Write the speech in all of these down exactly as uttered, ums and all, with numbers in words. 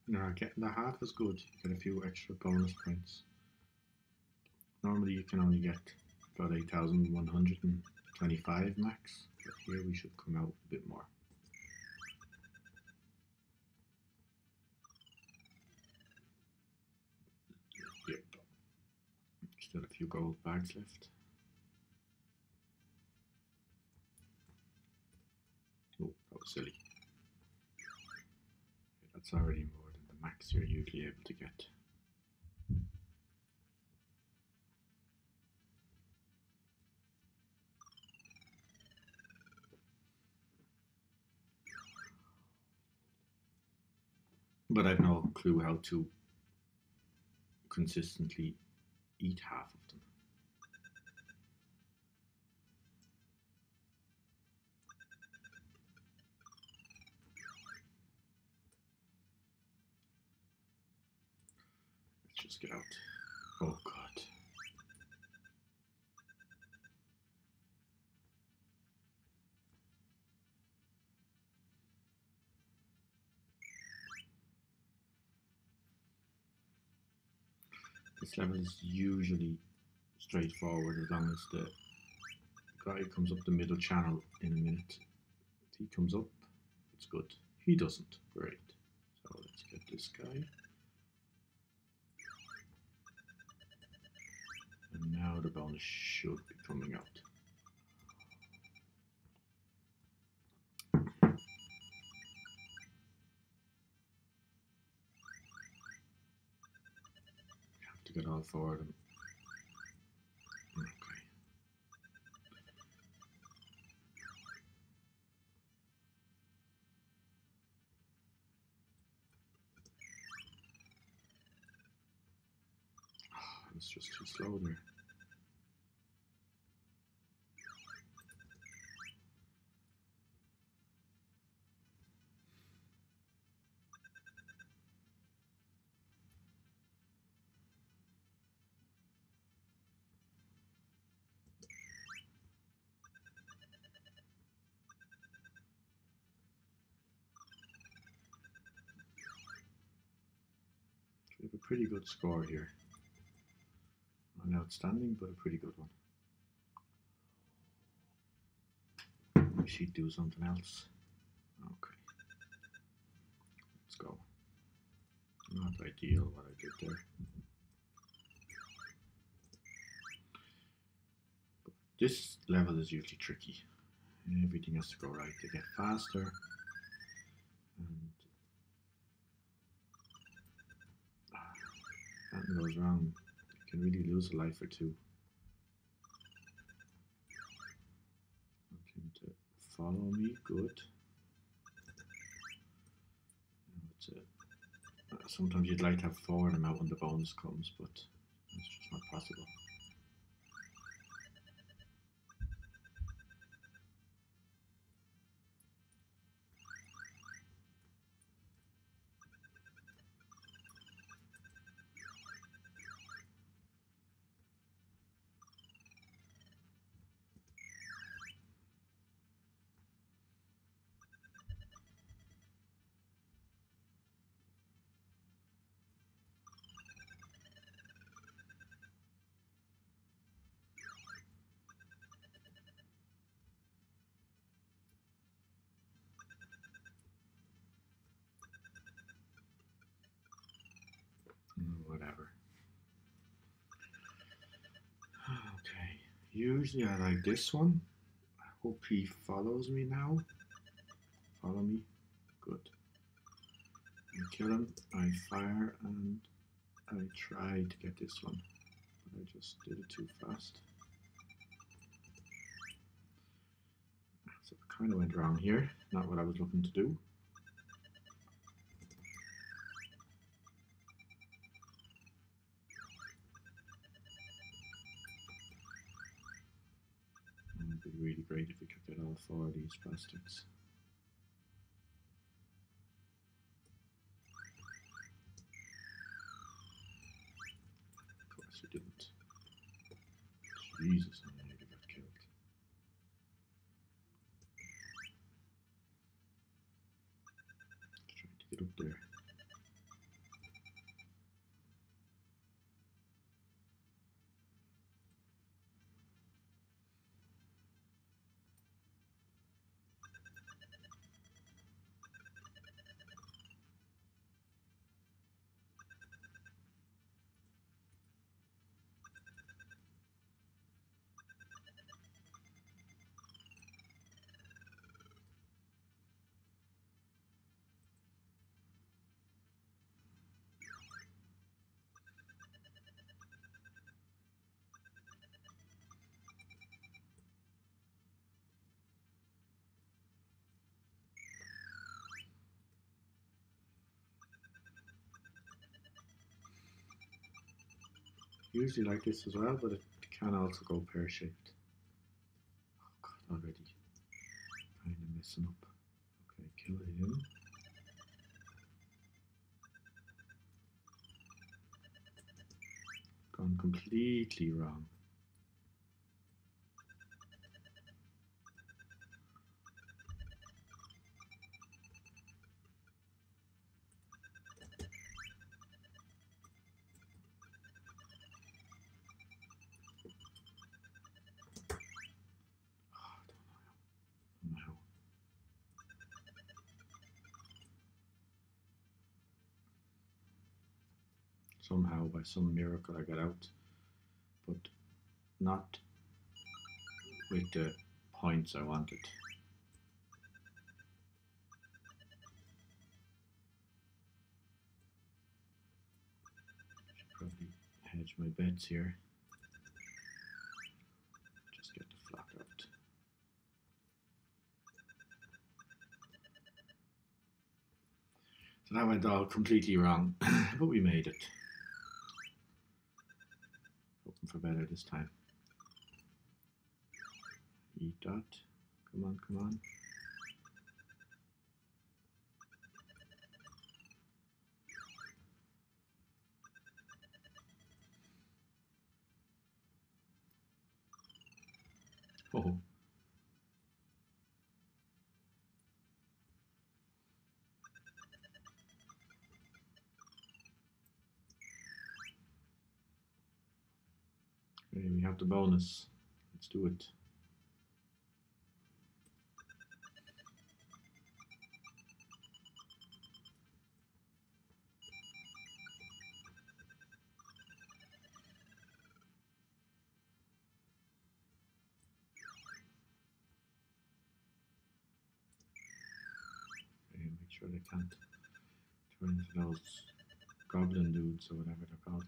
Now getting the half is good. You get a few extra bonus points. Normally you can only get about eight thousand one hundred twenty-five max, but here we should come out a bit more. Yep. Still a few gold bags left. Oh, that was silly. That's already more than the max you're usually able to get. But I've no clue how to consistently eat half of them. Let's just get out. Oh god. This level is usually straightforward as long as the guy comes up the middle channel in a minute. If he comes up, it's good. He doesn't. Great. So let's get this guy. And now the bonus should be coming out. Have to get all four of them. Okay. Oh, it's just too slow there. We have a pretty good score here. Not outstanding, but a pretty good one. We should do something else. Okay. Let's go. Not ideal what I did there. But this level is usually tricky. Everything has to go right to get faster. And ah, something goes wrong. You can really lose a life or two. Want him to follow me, good. It's a, uh, sometimes you'd like to have four of them out when the bonus comes, but it's just not possible. Whatever. Okay, usually I like this one. I hope he follows me now. Follow me. Good. I kill him, I fire, and I try to get this one. But I just did it too fast. So it kind of went wrong here. Not what I was looking to do. It'd be really great if we could get all four of these bastards. Of course we didn't. Jesus, I nearly got killed. Trying to get up there. Usually like this as well, but it can also go pear-shaped. Oh god, already kind of messing up. Okay, kill him. Gone completely wrong. No. Somehow, by some miracle, I got out, but not with the points I wanted. Should probably hedge my bets here. Just get the flock out. So that went all completely wrong, but we made it. Hoping for better this time. Eat that. Come on, come on. Oh. Okay, we have the bonus. Let's do it. Okay, make sure they can't turn into those goblin dudes or whatever they're called.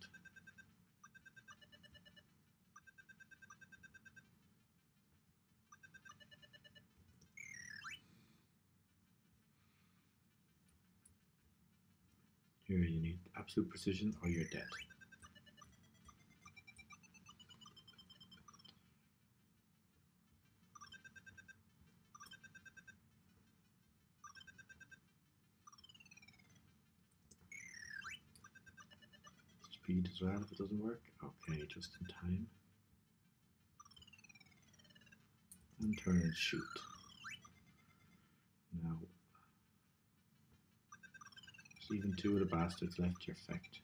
Here you need absolute precision or you're dead. Speed as well if it doesn't work. Okay, just in time. And turn and shoot. Now, so even two of the bastards left your effect.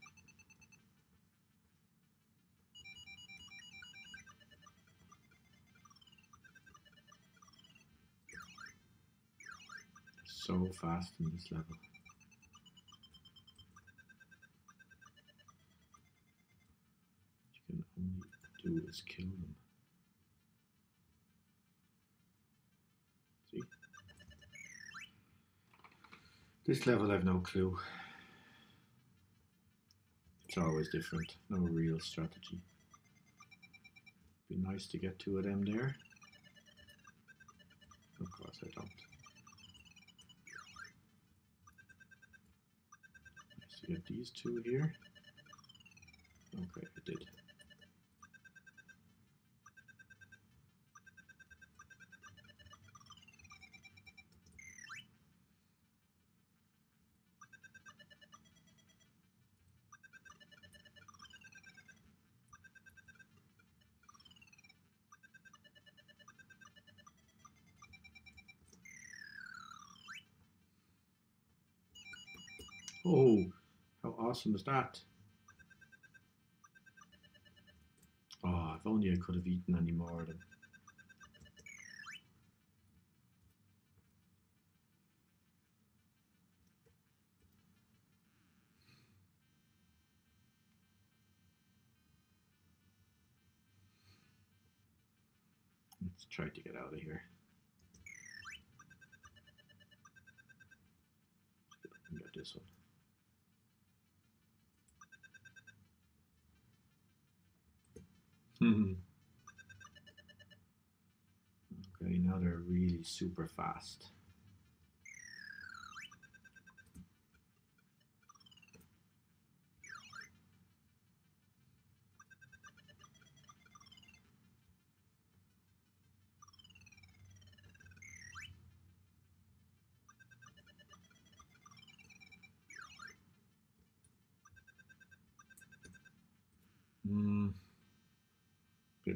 So fast in this level. What you can only do is kill them. See? This level I've no clue. It's always different. No real strategy. Be nice to get two of them there. Of course I don't. Nice to get these two here. Okay, I did. Oh, how awesome is that? Oh, if only I could have eaten any more of them. Let's try to get out of here. Let's get this one. Hmm. Okay, now they're really super fast.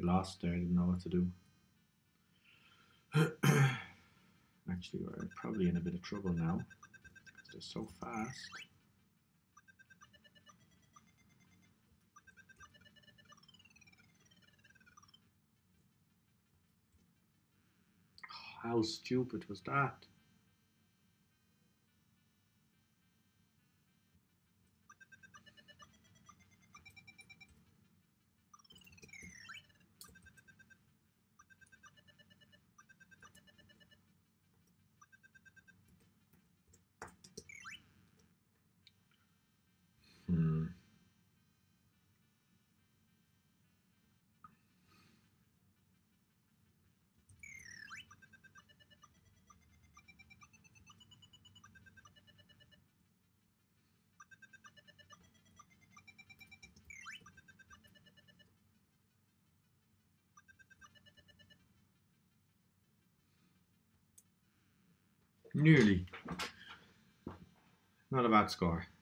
get lost there. I didn't know what to do. Actually, we're probably in a bit of trouble now because they're so fast. Oh, how stupid was that? Hmm. Nearly. Not a bad score.